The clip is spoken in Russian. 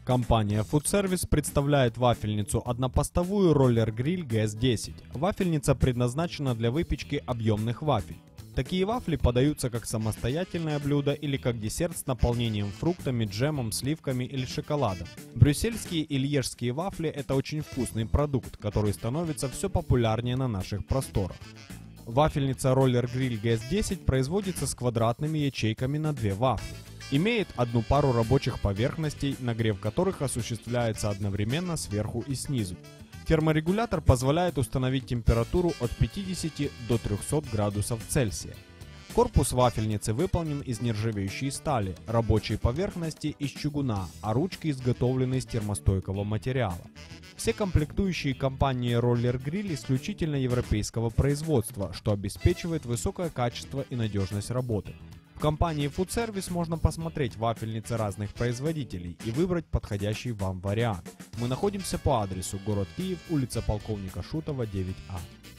Компания Food Service представляет вафельницу однопостовую Roller Grill GS10. Вафельница предназначена для выпечки объемных вафель. Такие вафли подаются как самостоятельное блюдо или как десерт с наполнением фруктами, джемом, сливками или шоколадом. Брюссельские и льежские вафли – это очень вкусный продукт, который становится все популярнее на наших просторах. Вафельница Roller Grill GS10 производится с квадратными ячейками на 2 вафли. Имеет одну пару рабочих поверхностей, нагрев которых осуществляется одновременно сверху и снизу. Терморегулятор позволяет установить температуру от 50 до 300 градусов Цельсия. Корпус вафельницы выполнен из нержавеющей стали, рабочие поверхности из чугуна, а ручки изготовлены из термостойкого материала. Все комплектующие компании Roller Grill исключительно европейского производства, что обеспечивает высокое качество и надежность работы. В компании Food Service можно посмотреть вафельницы разных производителей и выбрать подходящий вам вариант. Мы находимся по адресу город Киев, улица Полковника Шутова, 9А.